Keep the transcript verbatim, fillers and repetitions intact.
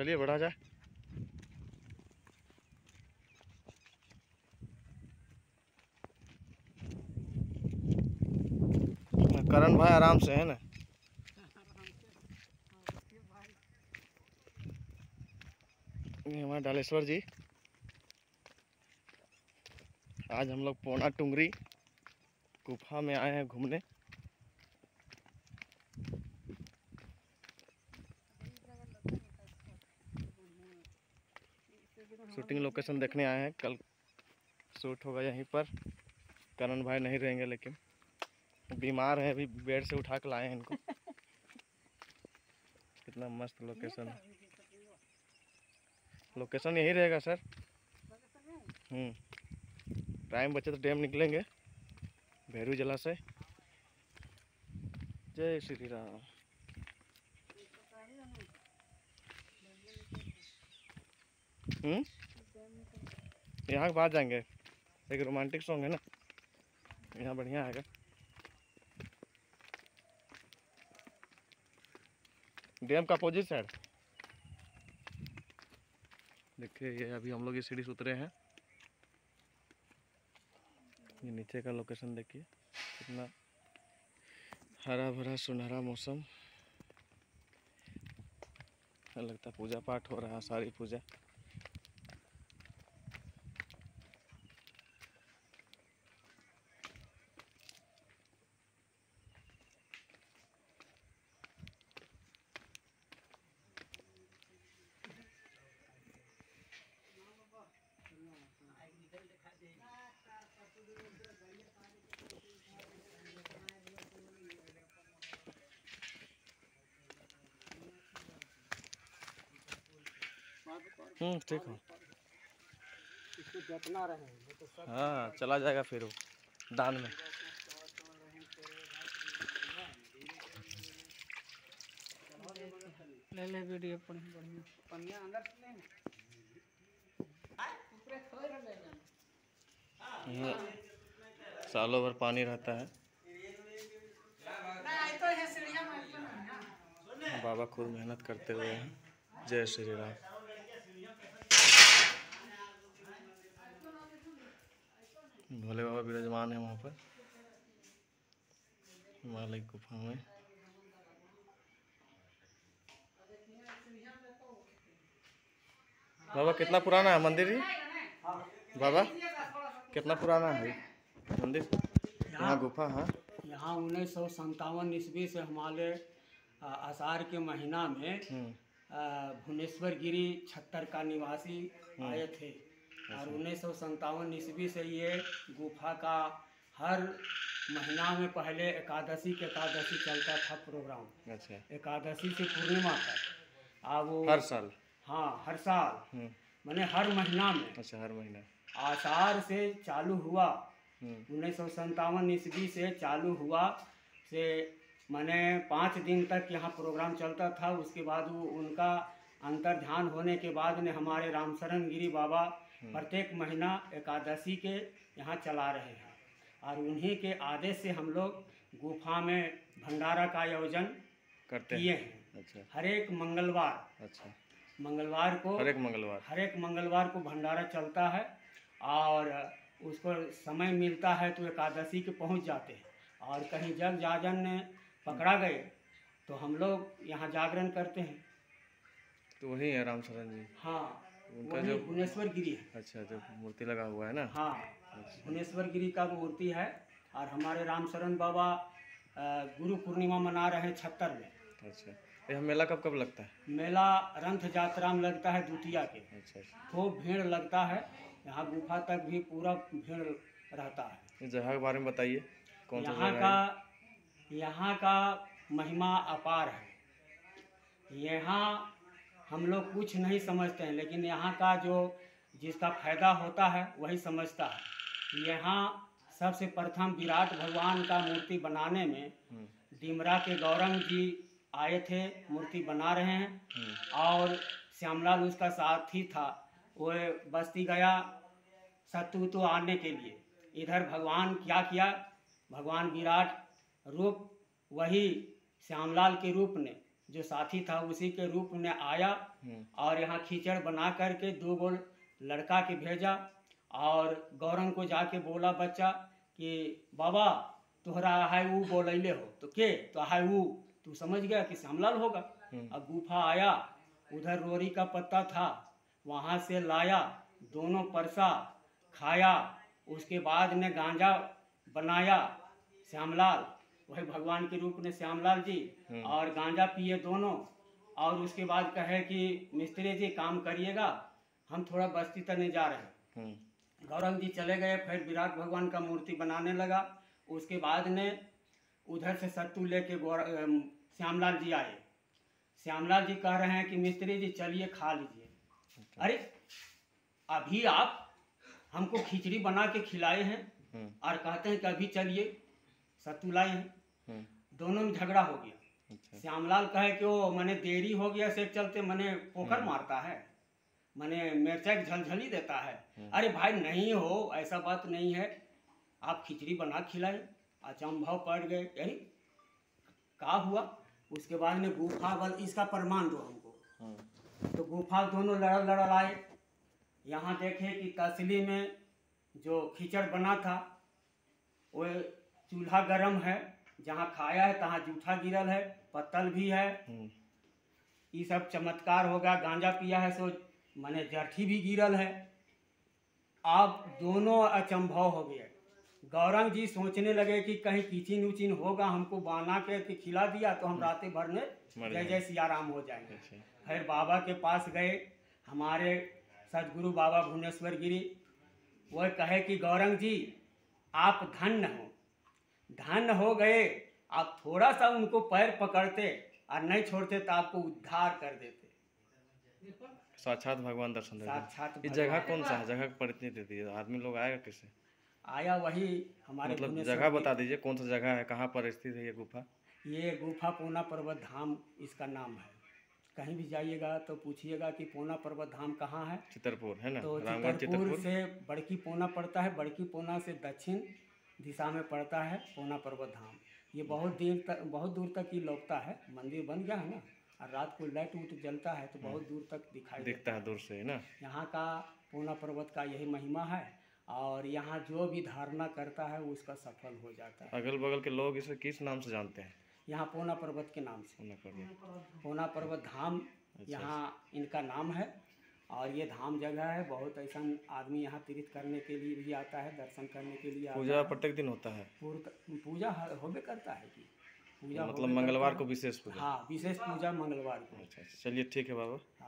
चलिए बढ़ा जाए। करण भाई आराम से है ना। ये हमारे डालेश्वर जी। आज हम लोग पौना टुंगरी गुफा में आए हैं घूमने। शूटिंग लोकेशन देखने आए हैं, कल शूट होगा यहीं पर। करण भाई नहीं रहेंगे, लेकिन बीमार है, अभी बेड से उठा कर लाए हैं इनको। कितना मस्त लोकेशन है। लोकेशन यही रहेगा सर। हम्म टाइम बचे तो डैम निकलेंगे, भैरू जलाशय। जय श्री राम। हम्म यहाँ के बाद जाएंगे। एक रोमांटिक सॉन्ग है ना, यहाँ बढ़िया है। डैम का अपोजिट साइड देखिए। ये अभी हम लोग ये सीढ़ी से उतरे हैं। ये नीचे का लोकेशन देखिए, कितना हरा भरा सुनहरा मौसम। लगता है पूजा पाठ हो रहा है, सारी पूजा। हम्म ठीक हो। इसको जतना रहे हैं तो सब। हाँ चला जाएगा फिर वो दान में। ले ले वीडियो पर बढ़िया पन्निया अंदर से ले हां ऊपर खोल ले हम्म, सालों भर पानी रहता है। बाबा खुद मेहनत करते हुए हैं। जय श्री राम। भोले बाबा विराजमान है वहाँ पर हिमालय गुफा में। बाबा कितना पुराना है मंदिर जी? बाबा कितना पुराना है मंदिर? यहाँ गुफा है। यहाँ उन्नीस सौ संतावन ईस्वी से हमारे आषाढ़ के महीना में भुवनेश्वर गिरी छत्तर का निवासी आए थे। और उन्नीस सौ संतावन ईस्वी से ये गुफा का हर महीना में पहले एकादशी के एकादशी चलता था प्रोग्राम। अच्छा। एकादशी से पूर्णिमा तक। अब वो हर साल? हाँ हर साल, माने हर महीना में। अच्छा हर महीना। आषाढ़ से चालू हुआ, उन्नीस सौ संतावन ईस्वी से चालू हुआ से माने पाँच दिन तक यहाँ प्रोग्राम चलता था। उसके बाद वो उनका अंतर ध्यान होने के बाद ने हमारे रामशरण गिरी बाबा प्रत्येक महीना एकादशी के यहाँ चला रहे हैं। और उन्हीं के आदेश से हम लोग गुफा में भंडारा का आयोजन करते किए हैं। अच्छा। हर एक मंगलवार। अच्छा। मंगलवार को हर एक मंगलवार हर एक मंगलवार को भंडारा चलता है। और उसको समय मिलता है तो एकादशी के पहुंच जाते हैं। और कहीं जग जाजन पकड़ा गए तो हम लोग यहाँ जागरण करते हैं। तो वही है रामशरण जी? हाँ उनका जो भुवनेश्वर गिरी है। अच्छा जो मूर्ति लगा हुआ है ना? हाँ भुवनेश्वर गिरी का मूर्ति है। और हमारे रामशरण बाबा गुरु पूर्णिमा मना रहे हैं छत्तर में। अच्छा। यह मेला कब कब लगता है? मेला रंथ यात्रा में लगता है द्वितीया के। अच्छा। खूब भीड़ लगता है यहाँ, गुफा तक भी पूरा भीड़ रहता है। इस जगह के बारे में बताइए, कौन सा यहाँ का यहाँ का महिमा अपार है। यहाँ हम लोग कुछ नहीं समझते हैं, लेकिन यहाँ का जो जिसका फायदा होता है वही समझता है। यहाँ सबसे प्रथम विराट भगवान का मूर्ति बनाने में डिमरा के गौरंग जी आए थे, मूर्ति बना रहे हैं। और श्यामलाल उसका साथी था, वो बस्ती गया सत्तू तो आने के लिए। इधर भगवान क्या किया, भगवान विराट रूप वही श्यामलाल के रूप ने जो साथी था उसी के रूप में आया हम्म, और यहाँ कीचड़ बना करके दो गो लड़का के भेजा और गौरंग को जाके बोला बच्चा कि बाबा तोहरा है वो बोलैले हो तो के तो है वो, तू समझ गया कि श्यामलाल होगा। हम्म, अब गुफा आया, उधर रोरी का पत्ता था, वहाँ से लाया, दोनों परसा खाया, उसके बाद ने गांजा बनाया श्यामलाल, वही भगवान के रूप में श्यामलाल जी, हम्म, और गांजा पिए दोनों। और उसके बाद कहे कि मिस्त्री जी काम करिएगा, हम थोड़ा बस्ती तक नहीं जा रहे हैं। हम्म, गौरंग जी चले गए, फिर विराट भगवान का मूर्ति बनाने लगा। उसके बाद ने उधर से सत्तू लेके गौर अम, श्यामलाल जी आए। श्यामलाल जी कह रहे हैं कि मिस्त्री जी चलिए खा लीजिए। अरे अभी आप हमको खिचड़ी बना के खिलाए हैं हम्म, और कहते हैं कि अभी चलिए सत्तू लाए हैं। हम्म, दोनों में झगड़ा हो गया। अच्छा, श्यामलाल कहे कि वो मैंने देरी हो गया से चलते मैंने पोखर मारता है, मैंने मिर्चा की झलझली देता है। अरे भाई नहीं हो, ऐसा बात नहीं है, आप खिचड़ी बना खिलाए। अचंभव पड़ गए, यही क्या हुआ। उसके बाद में गुफा बल इसका प्रमाण दो हमको। हम्म, तो गुफा दोनों लड़ल लड़ल आए, यहाँ देखे कि तसली में जो खिचड़ बना था वो चूल्हा गरम है, जहाँ खाया है तहाँ जूठा गिरल है, पत्तल भी है, हम्म, ये सब चमत्कार होगा। गांजा पिया है सो माने जर्ठी भी गिरल है। अब दोनों अचंभव हो गए। गौरंग जी सोचने लगे कि कहीं किचिन उचिन होगा, हमको बना के के खिला दिया तो हम रातें भर में मर जय जाएंगे। जय सिया राम हो जाएंगे। अच्छा, फिर बाबा के पास गए, हमारे सदगुरु बाबा भुवनेश्वर गिरी। वह कहे कि गौरंग जी आप धन्य हो, धन्य हो गए, आप थोड़ा सा उनको पैर पकड़ते और नहीं छोड़ते तो आपको उद्धार कर देते। साक्षात भगवान दर्शन दे रहे हैं। साक्षात ये भगवान। जगह कौन सा है? जगह पर इतनी दे दी है, आदमी लोग आएगा कैसे? आया वही हमारे मतलब भुवनेश्वर जगह की- बता दीजिए कौन सा जगह है, कहाँ पर स्थित है ये गुफा? ये गुफा पूना पर्वत धाम इसका नाम है। कहीं भी जाइएगा तो पूछिएगा कि पूना पर्वत धाम कहाँ है, चितरपुर है ना, तो रामगढ़ चितरपुर चितरपुर। से बड़की पूना पड़ता है, बड़की पूना से दक्षिण दिशा में पड़ता है पूना पर्वत धाम। ये बहुत देर तक बहुत दूर तक ही लौटता है, मंदिर बन गया है ना, और रात को लाइट उट जलता है तो बहुत दूर तक दिखाई देता दिखता है दूर से है ना। है। यहाँ का पूना पर्वत का यही महिमा है, और यहाँ जो भी धारणा करता है उसका सफल हो जाता है। अगल बगल के लोग इसे किस नाम से जानते हैं? यहाँ पूना पर्वत के नाम से, पूना पर्वत। पूना पर्वत धाम यहाँ इनका नाम है। और ये धाम जगह है, बहुत ऐसा आदमी यहाँ तीर्थ करने के लिए भी आता है, दर्शन करने के लिए आता पूजा है। प्रत्येक दिन होता है? पूर्त- पूजा ह- होबे करता है कि पूजा मतलब होबे मंगलवार करता को है। विशेष पूजा? हाँ, विशेष पूजा मंगलवार को। अच्छा अच्छा, चलिए ठीक है बाबा।